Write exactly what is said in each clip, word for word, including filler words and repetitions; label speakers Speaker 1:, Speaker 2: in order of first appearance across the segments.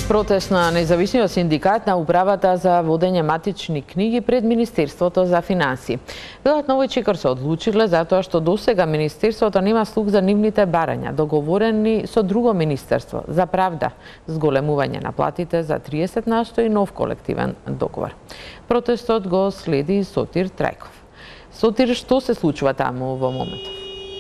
Speaker 1: Протест на независниот синдикат на управата за водење матични книги пред Министерството за финансии. Велат на овој чекор се одлучиле затоа што досега Министерството нема слух за нивните барања, договорени со друго министерство за правда, зголемување на платите за триесет на сто и нов колективен договор. Протестот го следи Сотир Трајков. Сотир, што се случува таму во моментот?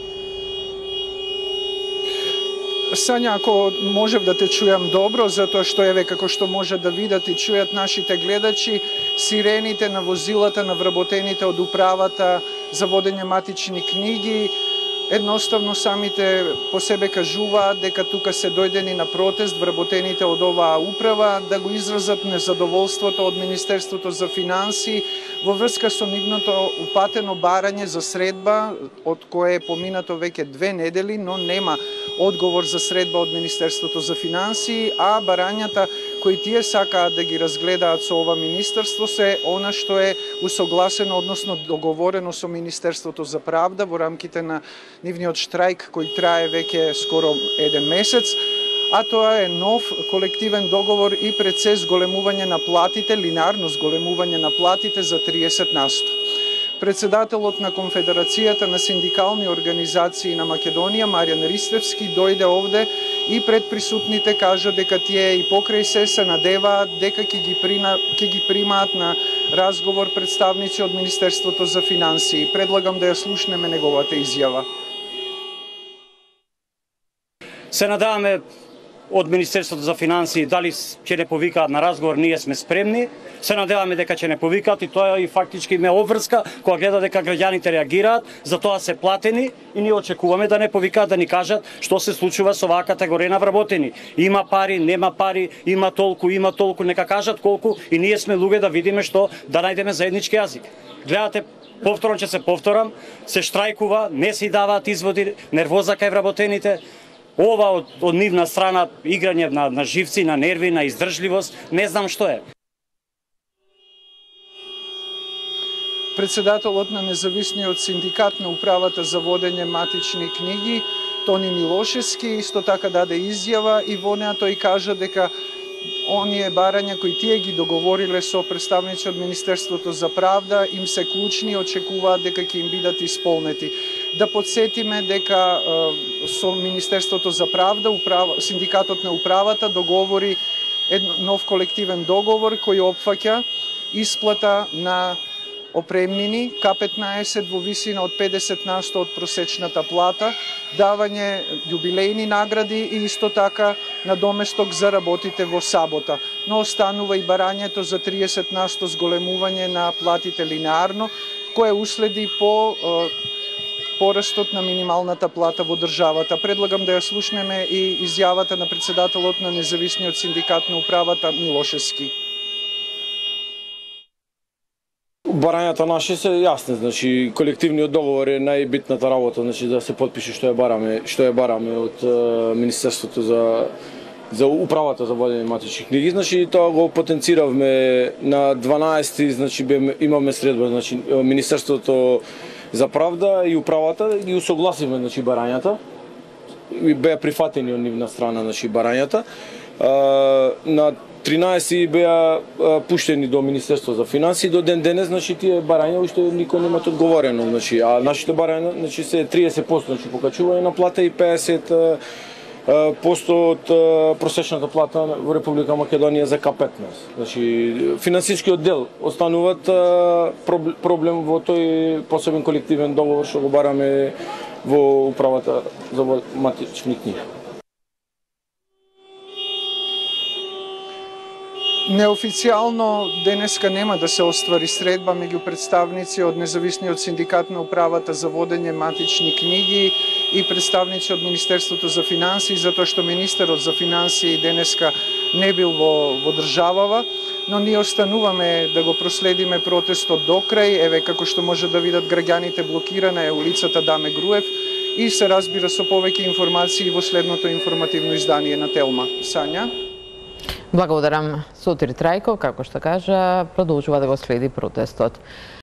Speaker 2: Сања, ако можев да те чујам добро, затоа што еве како што може да видат и чујат нашите гледачи, сирените на возилата на вработените од управата за водење матични книги, едноставно самите по себе кажуваат дека тука се дојдени на протест вработените од оваа управа да го изразат незадоволството од Министерството за финансии во врска со нивното упатено барање за средба, од кое е поминато веќе две недели, но нема одговор за средба од Министерството за финансии, а барањата кои тие сакаат да ги разгледаат со ова министерство се она што е усогласено, односно договорено со Министерството за правда во рамките на нивниот штрајк кој трае веќе скоро еден месец, а тоа е нов колективен договор и пред се зголемување на платите, линарно зголемување на платите за триесет на сто. Председателот на Конфедерацијата на синдикални организации на Македонија, Маријан Ристевски, дојде овде и пред присутните кажа дека тие и покрај се се надеваат дека ќе ги, ќе ги примаат на разговор представници од Министерството за финансии. Предлагам да ја слушнеме неговата изјава.
Speaker 3: Се надеваме од Министерството за финансии дали ќе не повикаат на разговор, ние сме спремни. Се надеваме дека ќе не повикаат и тоа и фактички ме обврска кога гледа дека граѓаните реагираат, за тоа се платени и ние очекуваме да не повикаат да ни кажат што се случува со оваа категорија на вработени. Има пари, нема пари, има толку, има толку, нека кажат колку и ние сме луѓе да видиме што да најдеме заеднички јазик. Гледате, повторно ќе се повторам, се штрајкува, не се даваат изводи, нервоза кај вработените. Ова од, од нивна страна играње на, на живци, на нерви, на издржливост, не знам што е.
Speaker 2: Председателот на независниот синдикат на управата за водење матични книги, Тони Милошевски, исто така даде изјава и во неа тој кажа дека оние барања кои тие ги договориле со представници од Министерството за правда им се клучни и очекуваат дека ќе им бидат исполнети. Да подсетиме дека е, со Министерството за правда, управа, синдикатот на управата договори едно, нов колективен договор кој опфаќа исплата на опремнини К петнаесет во висина од педесет на сто од просечната плата, давање јубилејни награди и исто така надоместок за работите во сабота. Но останува и барањето за триесет на сто зголемување на платите линеарно, кое уследи по е, порастот на минималната плата во државата. Предлагам да ја слушнеме и изјавата на председателот на независниот синдикат на управата Милошевски.
Speaker 4: Барањата наши се јасни, значи колективниот договор е најбитната работа, значи да се потпише што ја бараме, што ја бараме од е, Министерството за за управата за водење матични книги, значи тоа го потенциравме на дванаесети, значи бе, имаме средба, значи Министерството за правда и управата ги усогласивме, значи барањата и беа прифатени од нивна страна, значи барањата. А, на тринаесети беа пуштени до Министерство за финансии, до ден денес, значи тие барања уште никој немат одговорено, значи, а нашите барања, значи се триесет проценти значи покачување на плата и педесет проценти од просечната плата во Република Македонија за К петнаесет. Значи финансискиот дел остануваат проблем во тој посебен колективен договор што го бараме во управата за матични книги.
Speaker 2: Неофицијално денеска нема да се оствари средба меѓу представници од независниот синдикат на управата за водење матични книги и представници од Министерството за финансии, затоа што министерот за финансии денеска не бил во, во државава, но ние остануваме да го проследиме протестот до крај. Еве како што може да видат граѓаните, блокирана е улицата Даме Груев и се разбира со повеќе информации во следното информативно издание на Телма. Сања.
Speaker 1: Благодарам Сотир Трајков, како што кажа, продолжува да го следи протестот.